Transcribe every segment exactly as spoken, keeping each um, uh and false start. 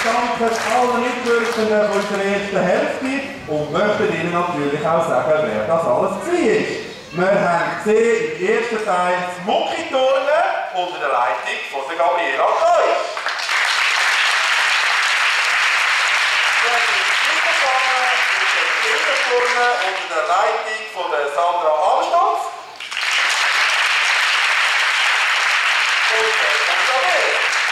danken allen Mitwirkenden von unserer ersten Hälfte und möchten Ihnen natürlich auch sagen, wer das alles war. Wir haben gesehen im ersten Teil das Muckiturnen unter der Leitung von der Gabriela Deutsch. Dann ist es weitergegangen mit dem Kinderturnen unter der Leitung von der Sandra Amstutz. Und der Isabel.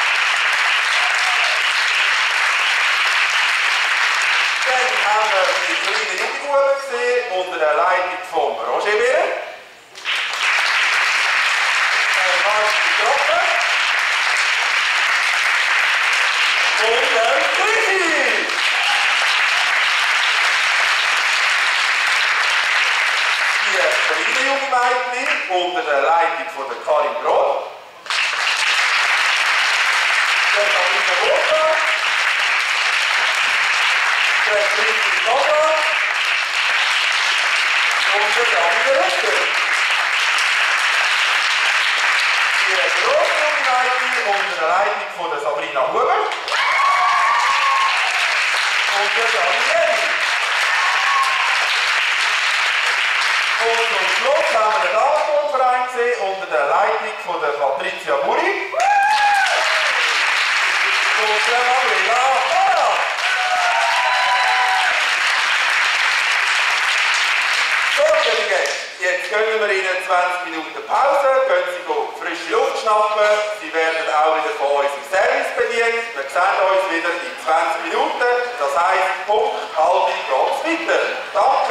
Dann haben wir die kleinen Jugendbuben gesehen unter der Leitung von Roger Beer. Dann Martin Trocken. Und der Grisi. Die kleinen Jugendmädchen unter der Leitung von der Karin Brot. Der Sabrina Wocher. Der Friedrich Nova und der David Rüster. Die Grossjugendleitung unter der Leitung von der Sabrina Huber und der Dani Lenny. Und zum Schluss haben wir den Damenverein gesehen unter der Leitung von der Patricia Buri und der Gabriela Fara. So, jetzt gönnen wir Ihnen zwanzig Minuten Pause, können Sie frische Luft schnappen, Sie werden auch wieder von unserem Service bedient. Wir sehen uns wieder in zwanzig Minuten, das heisst, Punkt, halb geht es weiter. Danke.